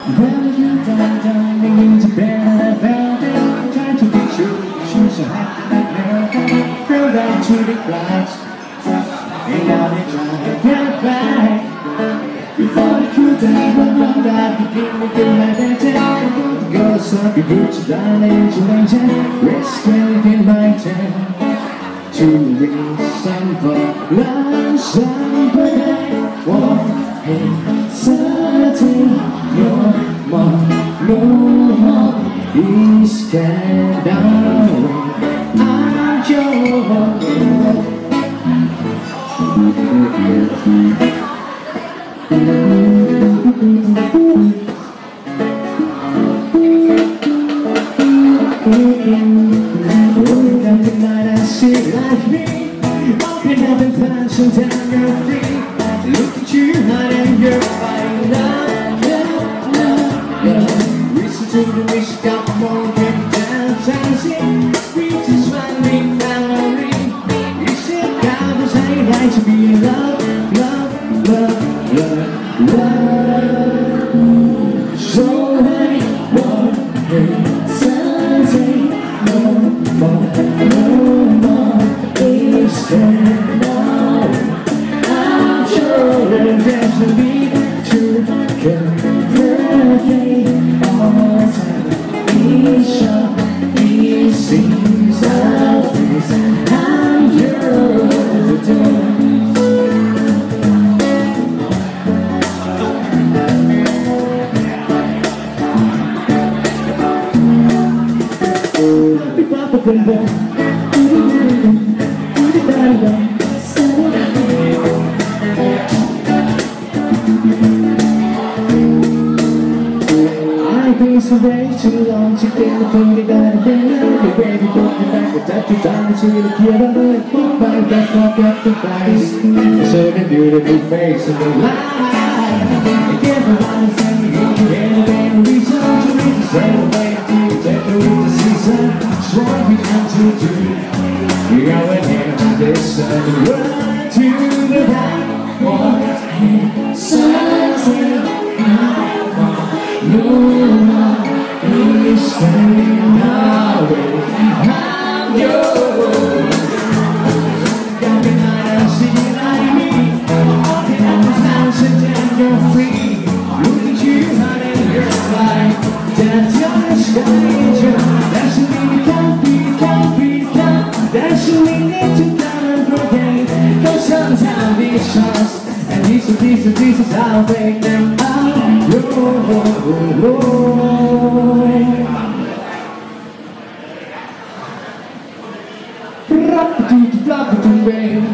Well, you down, into bed and I fell down, trying to get you so happy that now. Fell down to the grass, and now they try to get back. Before the cool down, but now that you give me good my better. Go suck your boots down into my tent, rest in my tent. To resemble love, somebody won't hesitate no more. He's scared down. I'm yours. Tonight I see like me, open up and passing down your feet. Look at you, honey, you're fine. Love. Listen to the music, got more than dancing. We just find me family. You said God was how you like to be in love. So many more hesitate no more. It's now. I'm sure there's no need to complicate all the time. He sees our face. I'm yours to I've been so way too long to get the thing that I've been. The way we go back, the touch of time to the kid on the book, but that's not got the price. So the beautiful face of the light. Again, the one is saying you can't get a reason to read the same way to take the season. It's what we have to do. We go ahead to this and run to the right. What something no more is staying away. I'm yours. Got me night and see you like me. Walking up the house and then you're free. Look at you, honey, you're fine. That's your stranger. That's what we can't be. That's what we need to come and forget. Cause sometimes it's us. And this is how they think I'm yours. Flop-a-doo-doo, flop-a-doo, baby.